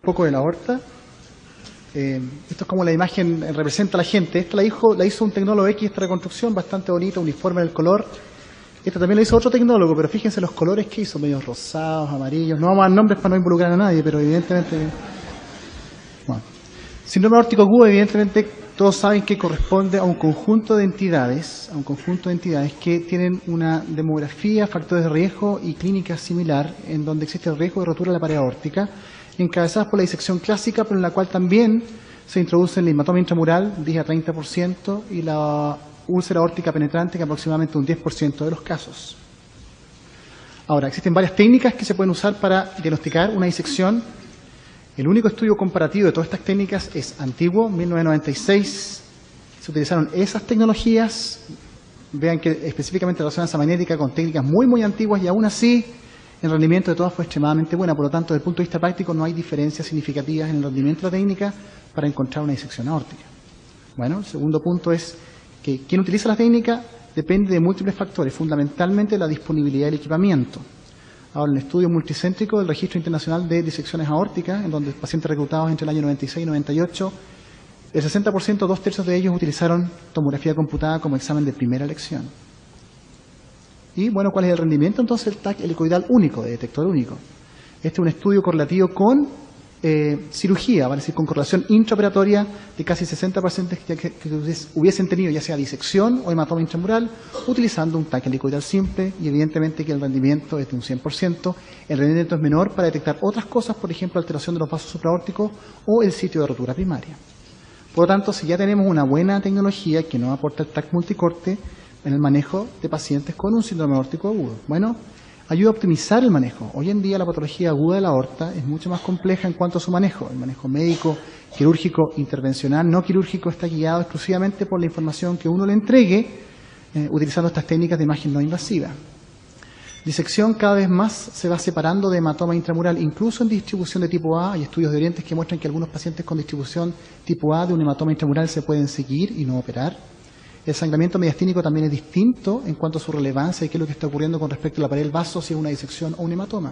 poco de la aorta. Esto es como la imagen representa a la gente. Esta la hizo un tecnólogo X, esta reconstrucción, bastante bonita, uniforme en el color. Esta también la hizo otro tecnólogo, pero fíjense los colores que hizo, medios rosados, amarillos. No vamos a dar nombres para no involucrar a nadie, pero evidentemente... Bueno. Síndrome aórtico agudo, evidentemente, todos saben que corresponde a un conjunto de entidades, que tienen una demografía, factores de riesgo y clínica similar, en donde existe el riesgo de rotura de la pared aórtica, encabezadas por la disección clásica, pero en la cual también se introduce el hematoma intramural, 10 a 30%, y la úlcera aórtica penetrante, que aproximadamente un 10% de los casos. Ahora, existen varias técnicas que se pueden usar para diagnosticar una disección. El único estudio comparativo de todas estas técnicas es antiguo, 1996. Se utilizaron esas tecnologías. Vean que específicamente la resonancia magnética con técnicas muy antiguas, y aún así el rendimiento de todas fue extremadamente buena. Por lo tanto, desde el punto de vista práctico no hay diferencias significativas en el rendimiento de la técnica para encontrar una disección aórtica. Bueno, el segundo punto es que quien utiliza la técnica depende de múltiples factores, fundamentalmente la disponibilidad del equipamiento. Ahora, en el estudio multicéntrico del Registro Internacional de Disecciones Aórticas, en donde pacientes reclutados entre el año 96 y 98, el 60%, 2/3 de ellos utilizaron tomografía computada como examen de primera elección. Y bueno, ¿cuál es el rendimiento? Entonces, el TAC helicoidal único, de detector único. Este es un estudio correlativo con cirugía, vale decir, con correlación intraoperatoria de casi 60 pacientes que hubiesen tenido ya sea disección o hematoma intramural, utilizando un TAC helicoidal simple, y evidentemente que el rendimiento es de un 100%. El rendimiento es menor para detectar otras cosas, por ejemplo, alteración de los vasos supraórticos o el sitio de rotura primaria. Por lo tanto, si ya tenemos una buena tecnología que nos aporta el TAC multicorte en el manejo de pacientes con un síndrome aórtico agudo, bueno, ayuda a optimizar el manejo. Hoy en día la patología aguda de la aorta es mucho más compleja en cuanto a su manejo. El manejo médico, quirúrgico, intervencional, no quirúrgico está guiado exclusivamente por la información que uno le entregue utilizando estas técnicas de imagen no invasiva. Disección cada vez más se va separando de hematoma intramural, incluso en distribución de tipo A. Hay estudios de Orientes que muestran que algunos pacientes con distribución tipo A de un hematoma intramural se pueden seguir y no operar. El sangramiento mediastínico también es distinto en cuanto a su relevancia y qué es lo que está ocurriendo con respecto a la pared del vaso, si es una disección o un hematoma.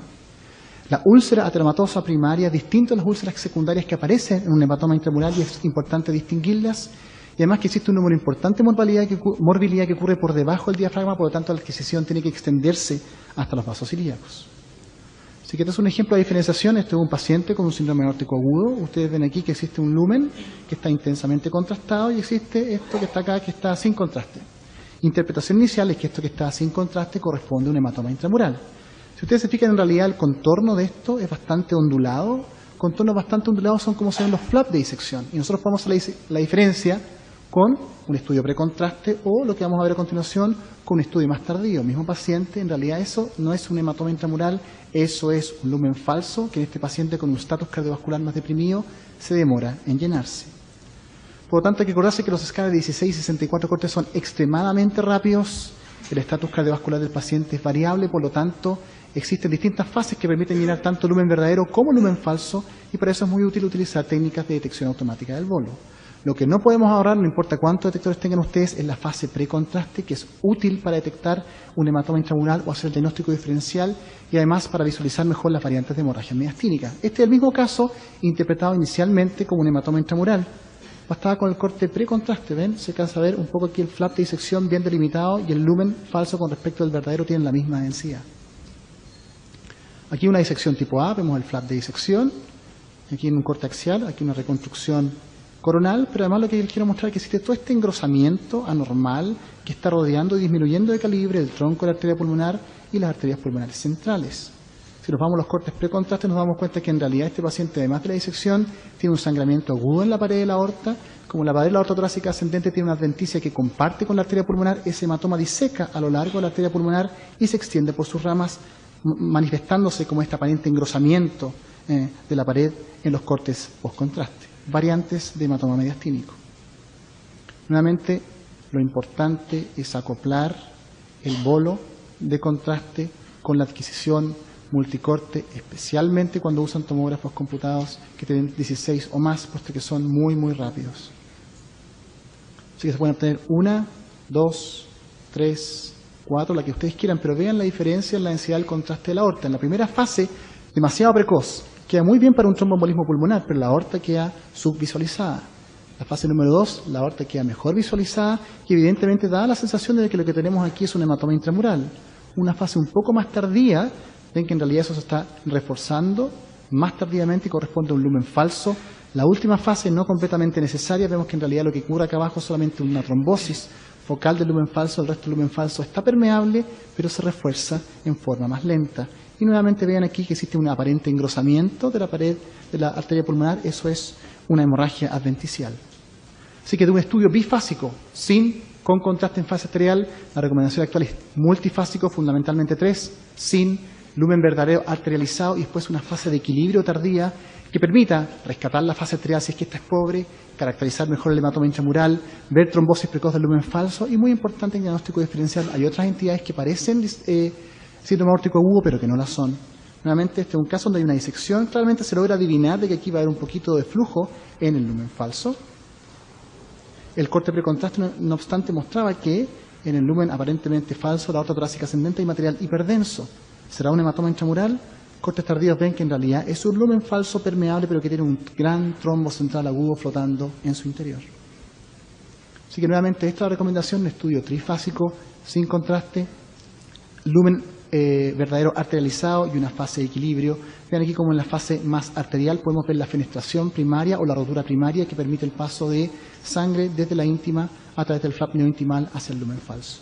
La úlcera ateromatosa primaria es distinta a las úlceras secundarias que aparecen en un hematoma intramural, y es importante distinguirlas. Y además que existe un número importante de morbilidad que ocurre por debajo del diafragma, por lo tanto la adquisición tiene que extenderse hasta los vasos ilíacos. Así que este es un ejemplo de diferenciación. Este es un paciente con un síndrome aórtico agudo. Ustedes ven aquí que existe un lumen que está intensamente contrastado, y existe esto que está acá que está sin contraste. Interpretación inicial es que esto que está sin contraste corresponde a un hematoma intramural. Si ustedes se fijan, en realidad el contorno de esto es bastante ondulado. Contornos bastante ondulados son como se ven los flaps de disección. Y nosotros podemos hacer la diferencia con un estudio precontraste, o lo que vamos a ver a continuación con un estudio más tardío. Mismo paciente, en realidad eso no es un hematoma intramural, eso es un lumen falso, que en este paciente con un estatus cardiovascular más deprimido se demora en llenarse. Por lo tanto, hay que acordarse que los escáneres de 16 y 64 cortes son extremadamente rápidos. El estatus cardiovascular del paciente es variable, por lo tanto, existen distintas fases que permiten llenar tanto lumen verdadero como lumen falso, y para eso es muy útil utilizar técnicas de detección automática del bolo. Lo que no podemos ahorrar, no importa cuántos detectores tengan ustedes, es la fase precontraste, que es útil para detectar un hematoma intramural o hacer el diagnóstico diferencial, y además para visualizar mejor las variantes de hemorragia mediastínica. Este es el mismo caso interpretado inicialmente como un hematoma intramural. Bastaba con el corte precontraste, ¿ven? Se alcanza a ver un poco aquí el flap de disección bien delimitado, y el lumen falso con respecto al verdadero tienen la misma densidad. Aquí una disección tipo A, vemos el flap de disección. Aquí en un corte axial, aquí una reconstrucción coronal, pero además lo que les quiero mostrar es que existe todo este engrosamiento anormal que está rodeando y disminuyendo de calibre el tronco de la arteria pulmonar y las arterias pulmonares centrales. Si nos vamos a los cortes precontrastes, nos damos cuenta que en realidad este paciente, además de la disección, tiene un sangramiento agudo en la pared de la aorta. Como la pared de la aorta torácica ascendente tiene una adventicia que comparte con la arteria pulmonar, ese hematoma diseca a lo largo de la arteria pulmonar y se extiende por sus ramas, manifestándose como este aparente engrosamiento de la pared en los cortes postcontraste. Variantes de hematoma mediastínico. Nuevamente, lo importante es acoplar el bolo de contraste con la adquisición multicorte, especialmente cuando usan tomógrafos computados que tienen 16 o más, puesto que son muy rápidos. Así que se pueden obtener 1, 2, 3, 4, la que ustedes quieran, pero vean la diferencia en la densidad del contraste de la aorta. En la primera fase, demasiado precoz, queda muy bien para un tromboembolismo pulmonar, pero la aorta queda subvisualizada. La fase número 2, la aorta queda mejor visualizada y evidentemente da la sensación de que lo que tenemos aquí es un hematoma intramural. Una fase un poco más tardía, ven que en realidad eso se está reforzando más tardíamente y corresponde a un lumen falso. La última fase, no completamente necesaria, vemos que en realidad lo que ocurre acá abajo es solamente una trombosis focal del lumen falso, el resto del lumen falso está permeable, pero se refuerza en forma más lenta. Y nuevamente vean aquí que existe un aparente engrosamiento de la pared de la arteria pulmonar, eso es una hemorragia adventicial. Así que de un estudio bifásico, con contraste en fase arterial, la recomendación actual es multifásico, fundamentalmente 3, sin lumen verdadero arterializado y después una fase de equilibrio tardía que permita rescatar la fase arterial si es que esta es pobre, caracterizar mejor el hematoma intramural, ver trombosis precoz del lumen falso y muy importante en diagnóstico diferencial, hay otras entidades que parecen síndrome aórtico agudo pero que no la son. Nuevamente, este es un caso donde hay una disección, claramente se logra adivinar de que aquí va a haber un poquito de flujo en el lumen falso. El corte precontraste, no obstante, mostraba que en el lumen aparentemente falso, la aorta torácica ascendente, hay material hiperdenso. ¿Será un hematoma intramural? Cortes tardíos ven que en realidad es un lumen falso permeable, pero que tiene un gran trombo central agudo flotando en su interior. Así que nuevamente, esta es la recomendación de estudio trifásico, sin contraste, lumen verdadero arterializado y una fase de equilibrio. Vean aquí como en la fase más arterial podemos ver la fenestración primaria o la rotura primaria que permite el paso de sangre desde la íntima a través del flap neointimal hacia el lumen falso.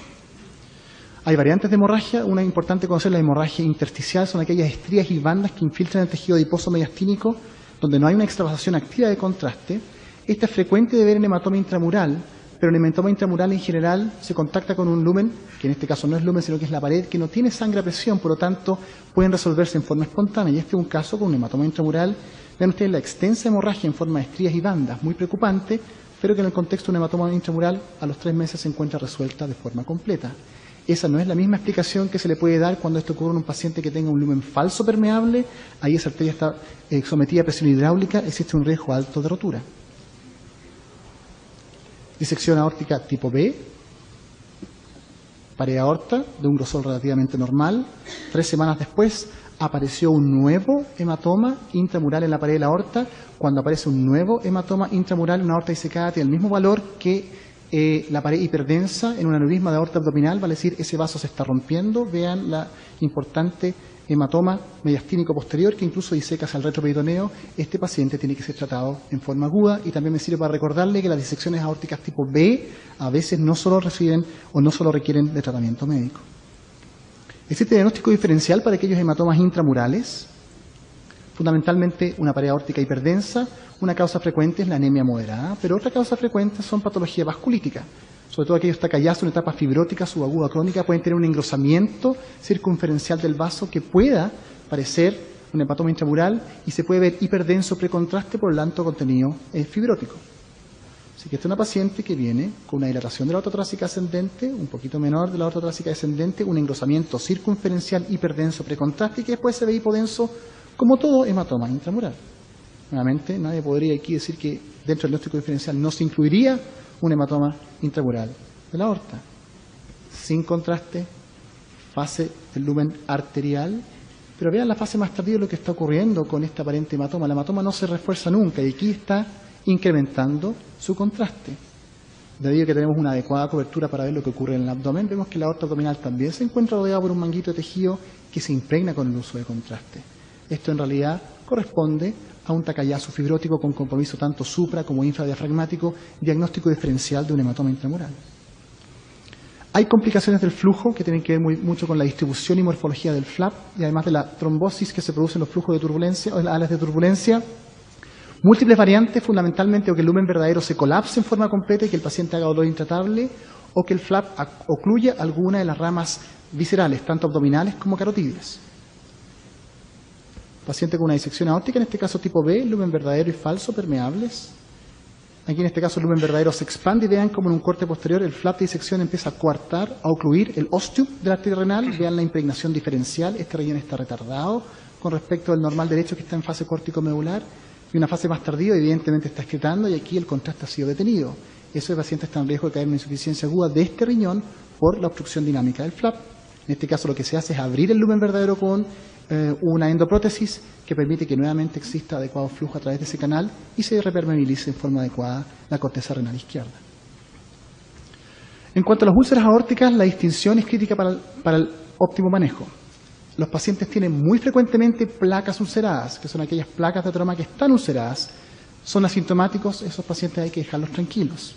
Hay variantes de hemorragia, una importante conocer la hemorragia intersticial, son aquellas estrías y bandas que infiltran el tejido adiposo mediastínico donde no hay una extravasación activa de contraste. Esta es frecuente de ver en hematoma intramural, pero el hematoma intramural en general se contacta con un lumen, que en este caso no es lumen, sino que es la pared, que no tiene sangre a presión, por lo tanto pueden resolverse en forma espontánea. Y este es un caso con un hematoma intramural. Vean ustedes la extensa hemorragia en forma de estrías y bandas, muy preocupante, pero que en el contexto de un hematoma intramural a los 3 meses se encuentra resuelta de forma completa. Esa no es la misma explicación que se le puede dar cuando esto ocurre en un paciente que tenga un lumen falso permeable, ahí esa arteria está sometida a presión hidráulica, existe un riesgo alto de rotura. Disección aórtica tipo B, pared aorta de un grosor relativamente normal. 3 semanas después apareció un nuevo hematoma intramural en la pared de la aorta. Cuando aparece un nuevo hematoma intramural en una aorta disecada tiene el mismo valor que la pared hiperdensa en un aneurisma de aorta abdominal, vale decir, ese vaso se está rompiendo. Vean la importante hematoma mediastínico posterior que incluso diseca hacia el retroperitoneo. Este paciente tiene que ser tratado en forma aguda y también me sirve para recordarle que las disecciones aórticas tipo B a veces no solo reciben o no solo requieren de tratamiento médico. Existe diagnóstico diferencial para aquellos hematomas intramurales, fundamentalmente una pared aórtica hiperdensa. Una causa frecuente es la anemia moderada, pero otra causa frecuente son patología vasculítica. Sobre todo aquellos tacayazos en etapa fibrótica subaguda crónica pueden tener un engrosamiento circunferencial del vaso que pueda parecer un hepatoma intramural y se puede ver hiperdenso precontraste por el alto contenido fibrótico. Así que esta es una paciente que viene con una dilatación de la aorta torácica ascendente, un poquito menor de la aorta torácica descendente, un engrosamiento circunferencial hiperdenso precontraste y que después se ve hipodenso como todo hematoma intramural. Nuevamente, nadie podría aquí decir que dentro del diagnóstico diferencial no se incluiría un hematoma intramural de la aorta. Sin contraste, fase del lumen arterial, pero vean la fase más tardía de lo que está ocurriendo con este aparente hematoma. El hematoma no se refuerza nunca y aquí está incrementando su contraste. Debido a que tenemos una adecuada cobertura para ver lo que ocurre en el abdomen, vemos que la aorta abdominal también se encuentra rodeada por un manguito de tejido que se impregna con el uso de contraste. Esto en realidad corresponde a un Takayasu fibrótico con compromiso tanto supra como infradiafragmático, diagnóstico diferencial de un hematoma intramural. Hay complicaciones del flujo que tienen que ver mucho con la distribución y morfología del flap y además de la trombosis que se produce en los flujos de turbulencia o en las alas de turbulencia. Múltiples variantes, fundamentalmente o que el lumen verdadero se colapse en forma completa y que el paciente haga dolor intratable o que el flap ocluya alguna de las ramas viscerales, tanto abdominales como carotídeas. Paciente con una disección aórtica, en este caso tipo B, lumen verdadero y falso permeables. Aquí en este caso el lumen verdadero se expande y vean como en un corte posterior el flap de disección empieza a coartar, a ocluir el ostium de la arteria renal. Vean la impregnación diferencial, este relleno está retardado con respecto al normal derecho que está en fase córtico-medular y una fase más tardía evidentemente está excretando y aquí el contraste ha sido detenido. Ese paciente está en riesgo de caer en una insuficiencia aguda de este riñón por la obstrucción dinámica del flap. En este caso lo que se hace es abrir el lumen verdadero con una endoprótesis que permite que nuevamente exista adecuado flujo a través de ese canal y se repermeabilice en forma adecuada la corteza renal izquierda. En cuanto a las úlceras aórticas, la distinción es crítica para el óptimo manejo. Los pacientes tienen muy frecuentemente placas ulceradas, que son aquellas placas de ateroma que están ulceradas. Son asintomáticos, esos pacientes hay que dejarlos tranquilos.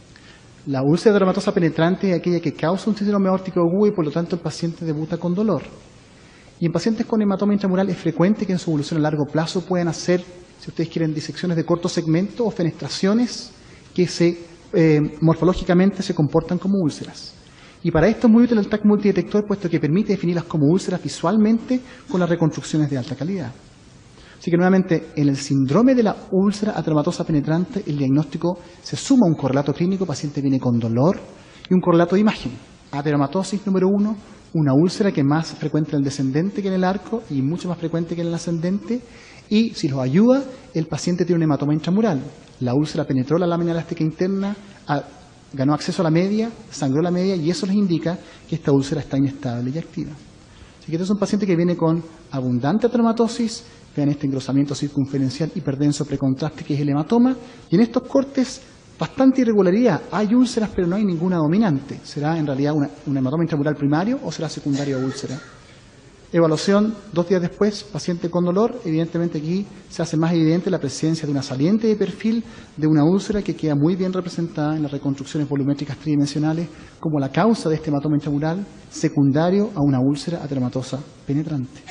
La úlcera ateromatosa penetrante es aquella que causa un síndrome aórtico agudo y por lo tanto el paciente debuta con dolor. Y en pacientes con hematoma intramural es frecuente que en su evolución a largo plazo puedan hacer, si ustedes quieren, disecciones de corto segmento o fenestraciones que morfológicamente se comportan como úlceras. Y para esto es muy útil el TAC multidetector, puesto que permite definirlas como úlceras visualmente con las reconstrucciones de alta calidad. Así que nuevamente, en el síndrome de la úlcera ateromatosa penetrante, el diagnóstico se suma a un correlato clínico, el paciente viene con dolor, y un correlato de imagen. Ateromatosis número 1, una úlcera que es más frecuente en el descendente que en el arco y mucho más frecuente que en el ascendente, y si los ayuda, el paciente tiene un hematoma intramural. La úlcera penetró la lámina elástica interna, ganó acceso a la media, sangró la media y eso les indica que esta úlcera está inestable y activa. Así que este es un paciente que viene con abundante ateromatosis, vean este engrosamiento circunferencial hiperdenso precontraste que es el hematoma, y en estos cortes bastante irregularidad. Hay úlceras pero no hay ninguna dominante. ¿Será en realidad un hematoma intramural primario o será secundario a úlcera? Evaluación 2 días después, paciente con dolor. Evidentemente aquí se hace más evidente la presencia de una saliente de perfil de una úlcera que queda muy bien representada en las reconstrucciones volumétricas tridimensionales como la causa de este hematoma intramural secundario a una úlcera ateromatosa penetrante.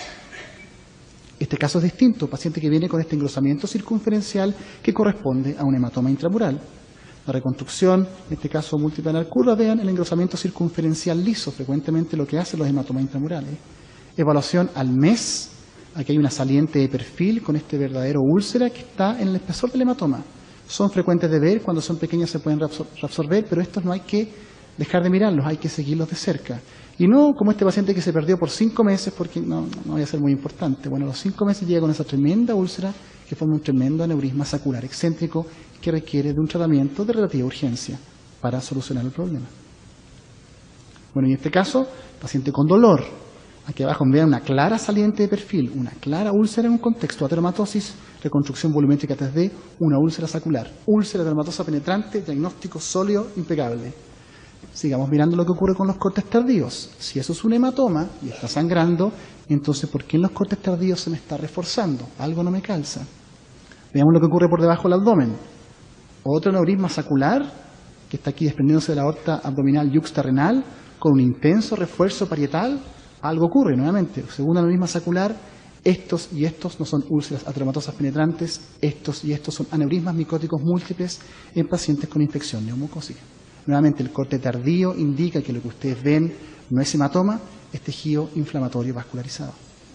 Este caso es distinto, paciente que viene con este engrosamiento circunferencial que corresponde a un hematoma intramural. La reconstrucción, en este caso multiplanar curva, vean el engrosamiento circunferencial liso, frecuentemente lo que hacen los hematomas intramurales. Evaluación al mes, aquí hay una saliente de perfil con este verdadero úlcera que está en el espesor del hematoma. Son frecuentes de ver, cuando son pequeños se pueden reabsorber, pero estos no hay que dejar de mirarlos, hay que seguirlos de cerca. Y no como este paciente que se perdió por 5 meses, porque no vaya a ser muy importante. Bueno, a los 5 meses llega con esa tremenda úlcera que forma un tremendo aneurisma sacular excéntrico que requiere de un tratamiento de relativa urgencia para solucionar el problema. Bueno, y en este caso, paciente con dolor. Aquí abajo vean una clara saliente de perfil, una clara úlcera en un contexto de ateromatosis, reconstrucción volumétrica 3D, una úlcera sacular, úlcera ateromatosa penetrante, diagnóstico sólido, impecable. Sigamos mirando lo que ocurre con los cortes tardíos. Si eso es un hematoma y está sangrando, entonces ¿por qué en los cortes tardíos se me está reforzando? Algo no me calza. Veamos lo que ocurre por debajo del abdomen. Otro aneurisma sacular, que está aquí desprendiéndose de la aorta abdominal yuxtarrenal, con un intenso refuerzo parietal. Algo ocurre nuevamente. Segundo aneurisma sacular, estos y estos no son úlceras ateromatosas penetrantes, estos y estos son aneurismas micóticos múltiples en pacientes con infección neumocócica. Nuevamente, el corte tardío indica que lo que ustedes ven no es hematoma, es tejido inflamatorio vascularizado.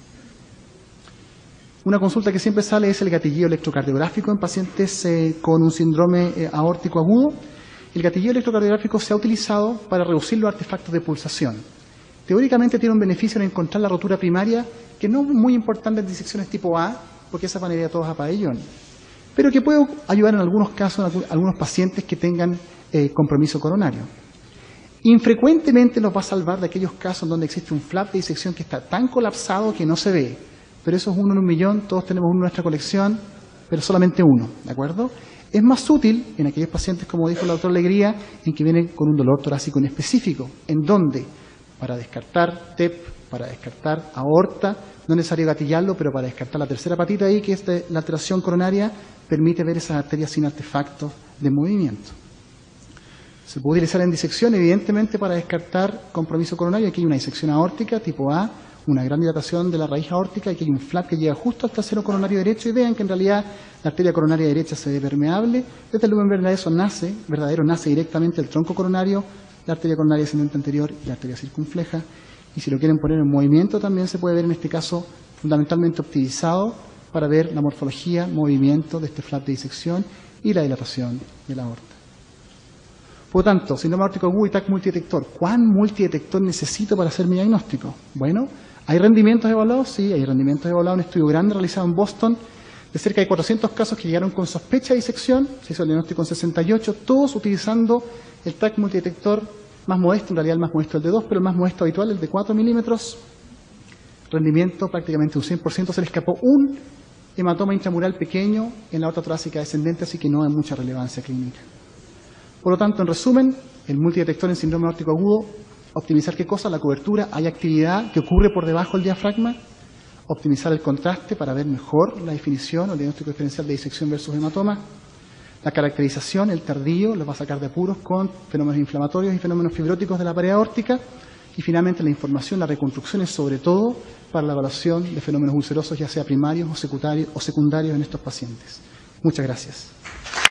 Una consulta que siempre sale es el gatilleo electrocardiográfico en pacientes con un síndrome aórtico agudo. El gatilleo electrocardiográfico se ha utilizado para reducir los artefactos de pulsación. Teóricamente tiene un beneficio en encontrar la rotura primaria, que no es muy importante en disecciones tipo A, porque esa panadería todos a pabellón, pero que puede ayudar en algunos casos, en algunos pacientes que tengan compromiso coronario. Infrecuentemente nos va a salvar de aquellos casos donde existe un flap de disección que está tan colapsado que no se ve, pero eso es uno en un millón, todos tenemos uno en nuestra colección, pero solamente uno, ¿de acuerdo? Es más útil en aquellos pacientes, como dijo la doctora Alegría, en que vienen con un dolor torácico inespecífico, en donde para descartar TEP, para descartar aorta, no es necesario gatillarlo, pero para descartar la tercera patita ahí, que es la alteración coronaria, permite ver esas arterias sin artefactos de movimiento. Se puede utilizar en disección, evidentemente, para descartar compromiso coronario. Aquí hay una disección aórtica tipo A, una gran dilatación de la raíz aórtica, y aquí hay un flap que llega justo al trasero coronario derecho, y vean que en realidad la arteria coronaria derecha se ve permeable. Desde el lumen verdadero nace directamente el tronco coronario, la arteria coronaria ascendente anterior y la arteria circunfleja. Y si lo quieren poner en movimiento, también se puede ver en este caso fundamentalmente optimizado para ver la morfología, movimiento de este flap de disección y la dilatación de la aorta. Por lo tanto, síndrome aórtico agudo y TAC multidetector. ¿Cuán multidetector necesito para hacer mi diagnóstico? Bueno, ¿hay rendimientos evaluados? Sí, hay rendimientos evaluados. Un estudio grande realizado en Boston de cerca de 400 casos que llegaron con sospecha de disección. Se hizo el diagnóstico en 68, todos utilizando el TAC multidetector más modesto, en realidad el más modesto el de 2, pero el más modesto habitual, el de 4 milímetros. rendimiento prácticamente un 100%, se le escapó un hematoma intramural pequeño en la aorta torácica descendente, así que no hay mucha relevancia clínica. Por lo tanto, en resumen, el multidetector en síndrome aórtico agudo, optimizar qué cosa, la cobertura, hay actividad que ocurre por debajo del diafragma, optimizar el contraste para ver mejor la definición o el diagnóstico diferencial de disección versus hematoma, la caracterización, el tardío, lo va a sacar de apuros con fenómenos inflamatorios y fenómenos fibróticos de la pared aórtica, y finalmente la información, la reconstrucción es sobre todo para la evaluación de fenómenos ulcerosos, ya sea primarios o secundarios en estos pacientes. Muchas gracias.